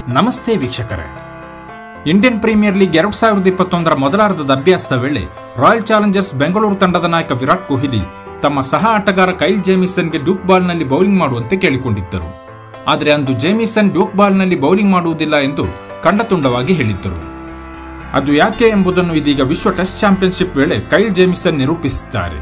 ನಮಸ್ತೆ ವೀಕ್ಷಕರೇ. Indian Premier League 2021ರ ಮೊದಲಾರ್ಧದ ಅಭ್ಯಾಸದ ವೇಳೆ ರಾಯಲ್ ಚಾಲೆಂಜರ್ಸ್ ಬೆಂಗಳೂರು ತಂಡದ ನಾಯಕ ವಿರಾಟ್ ಕೊಹ್ಲಿ ತಮ್ಮ ಸಹ ಆಟಗಾರ ಕೈಲ್ ಜೇಮಿಸನ್ಗೆ ಡೂಕ್ ಬಾಲ್ನಲ್ಲಿ ಬೌಲಿಂಗ್ ಮಾಡುವಂತೆ ಕೇಳಿಕೊಂಡಿದ್ದರು. ಆದರೆ ಅಂದು ಜೇಮಿಸನ್ ಡೂಕ್ ಬಾಲ್ನಲ್ಲಿ ಬೌಲಿಂಗ್ ಮಾಡುವುದಿಲ್ಲ ಎಂದು ಖಂಡತುಂಡವಾಗಿ ಹೇಳಿದ್ದರು. ಅದು ಯಾಕೆ ಎಂಬುದನ್ನು ಇದೀಗ ವಿಶ್ವ ಟೆಸ್ಟ್ ಚಾಂಪಿಯನ್ಶಿಪ್ ವೇಳೆ ಕೈಲ್ ಜೇಮಿಸನ್ ನಿರೂಪಿಸಿದ್ದಾರೆ.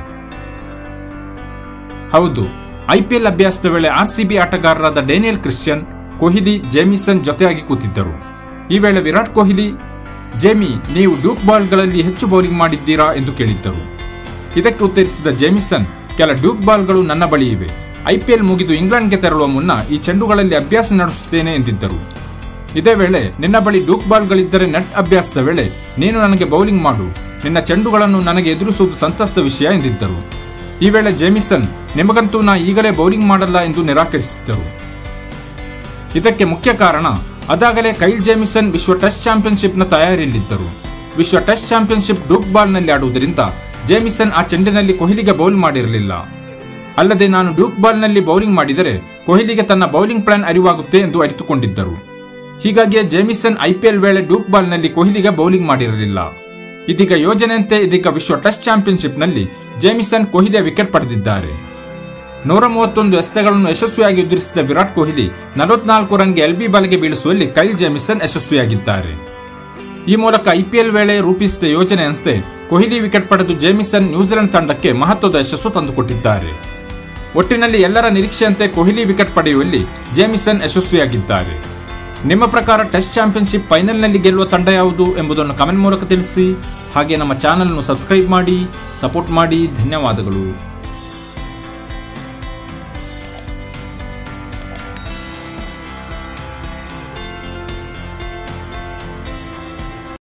ಹೌದು, ಐಪಿಎಲ್ ಅಭ್ಯಾಸದ ವೇಳೆ ಆರ್ಸಿಬಿ ಆಟಗಾರರಾದ ಡೇನಿಯಲ್ ಕ್ರಿಶ್ಚಿಯನ್, ಕೊಹ್ಲಿ, ಜೇಮಿಸನ್ ಜೊತೆಯಾಗಿ ಕೂತಿದ್ದರು. ಈ ವೇಳೆ ವಿರಾಟ್ ಕೊಹ್ಲಿ, ಜೇಮಿ, ನೀವು ಡೂಕ್ ಬಾಲ್ಗಳಲ್ಲಿ ಹೆಚ್ಚು ಬೌಲಿಂಗ್ ಮಾಡಿದ್ದೀರಾ ಎಂದು ಕೇಳಿದ್ದರು. ಇದಕ್ಕೆ ಉತ್ತರಿಸಿದ ಜೇಮಿಸನ್, ಕೆಲ ಡೂಕ್ ಬಾಲ್ಗಳು ನನ್ನ ಬಳಿ ಇವೆ. ಐಪಿಎಲ್ ಮುಗಿದು ಇಂಗ್ಲೆಂಡ್ಗೆ ತೆರಳುವ ಮುನ್ನ ಈ ಚೆಂಡುಗಳಲ್ಲಿ ಅಭ್ಯಾಸ ನಡೆಸುತ್ತೇನೆ ಎಂದಿದ್ದರು. ಇದೇ ವೇಳೆ, ನಿನ್ನ ಬಳಿ ಡೂಕ್ ಬಾಲ್ಗಳಿದ್ದರೆ ನೆಟ್ ಅಭ್ಯಾಸದ ವೇಳೆ ನೀನು ನನಗೆ ಬೌಲಿಂಗ್ ಮಾಡು, ನಿನ್ನ ಚೆಂಡುಗಳನ್ನು ನನಗೆ ಎದುರಿಸುವುದು ಸಂತಸದ ವಿಷಯ ಎಂದಿದ್ದರು. ಈ ವೇಳೆ ಜೇಮಿಸನ್, ನಿಮಗಂತೂ ನಾ ಈಗಲೇ ಬೌಲಿಂಗ್ ಮಾಡಲ್ಲ ಎಂದು ನಿರಾಕರಿಸಿದ್ದರು. ಇದಕ್ಕೆ ಮುಖ್ಯ ಕಾರಣ, ಅದಾಗಲೇ ಕೈಲ್ ಜೇಮಿಸನ್ ವಿಶ್ವ ಟೆಸ್ಟ್ ಚಾಂಪಿಯನ್ಶಿಪ್ನ ತಯಾರಿಯಲ್ಲಿದ್ದರು. ವಿಶ್ವ ಟೆಸ್ಟ್ ಚಾಂಪಿಯನ್ಶಿಪ್ ಡೂಕ್ ಬಾಲ್ನಲ್ಲಿ ಆಡುವುದರಿಂದ ಜೇಮಿಸನ್ ಆ ಚೆಂಡಿನಲ್ಲಿ ಕೊಹ್ಲಿಗೆ ಬೌಲ್ ಮಾಡಿರಲಿಲ್ಲ. ಅಲ್ಲದೆ ನಾನು ಡೂಕ್ ಬಾಲ್ನಲ್ಲಿ ಬೌಲಿಂಗ್ ಮಾಡಿದರೆ ಕೊಹ್ಲಿಗೆ ತನ್ನ ಬೌಲಿಂಗ್ ಪ್ಲಾನ್ ಅರಿವಾಗುತ್ತೆ ಎಂದು ಅರಿತುಕೊಂಡಿದ್ದರು. ಹೀಗಾಗಿಯೇ ಜೇಮಿಸನ್ ಐಪಿಎಲ್ ವೇಳೆ ಡೂಕ್ ಬಾಲ್ನಲ್ಲಿ ಕೊಹ್ಲಿಗೆ ಬೌಲಿಂಗ್ ಮಾಡಿರಲಿಲ್ಲ. ಇದೀಗ ಯೋಜನೆಯಂತೆ ಇದೀಗ ವಿಶ್ವ ಟೆಸ್ಟ್ ಚಾಂಪಿಯನ್ಶಿಪ್ನಲ್ಲಿ ಜೇಮಿಸನ್ ಕೊಹ್ಲಿಯ ವಿಕೆಟ್ ಪಡೆದಿದ್ದಾರೆ. 131 ಎಸೆತಗಳನ್ನು ಯಶಸ್ವಿಯಾಗಿ ಎದುರಿಸಿದ ವಿರಾಟ್ ಕೊಹ್ಲಿ 44 ರನ್ಗೆ ಎಲ್ಬಿ ಬಲೆಗೆ ಬೀಳಿಸುವಲ್ಲಿ ಕೈಲ್ ಜೇಮಿಸನ್ ಯಶಸ್ವಿಯಾಗಿದ್ದಾರೆ. ಈ ಮೂಲಕ ಐಪಿಎಲ್ ವೇಳೆ ರೂಪಿಸಿದ ಯೋಜನೆಯಂತೆ ಕೊಹ್ಲಿ ವಿಕೆಟ್ ಪಡೆದು ಜೇಮಿಸನ್ ನ್ಯೂಜಿಲೆಂಡ್ ತಂಡಕ್ಕೆ ಮಹತ್ವದ ಯಶಸ್ಸು ತಂದುಕೊಟ್ಟಿದ್ದಾರೆ. ಒಟ್ಟಿನಲ್ಲಿ ಎಲ್ಲರ ನಿರೀಕ್ಷೆಯಂತೆ ಕೊಹ್ಲಿ ವಿಕೆಟ್ ಪಡೆಯುವಲ್ಲಿ ಜೇಮಿಸನ್ ಯಶಸ್ವಿಯಾಗಿದ್ದಾರೆ. ನಿಮ್ಮ ಪ್ರಕಾರ ಟೆಸ್ಟ್ ಚಾಂಪಿಯನ್ಶಿಪ್ ಫೈನಲ್ನಲ್ಲಿ ಗೆಲ್ಲುವ ತಂಡ ಯಾವುದು ಎಂಬುದನ್ನು ಕಮೆಂಟ್ ಮೂಲಕ ತಿಳಿಸಿ. ಹಾಗೆ ನಮ್ಮ ಚಾನೆಲ್ ಅನ್ನು ಸಬ್ಸ್ಕ್ರೈಬ್ ಮಾಡಿ, ಸಪೋರ್ಟ್ ಮಾಡಿ. ಧನ್ಯವಾದಗಳು.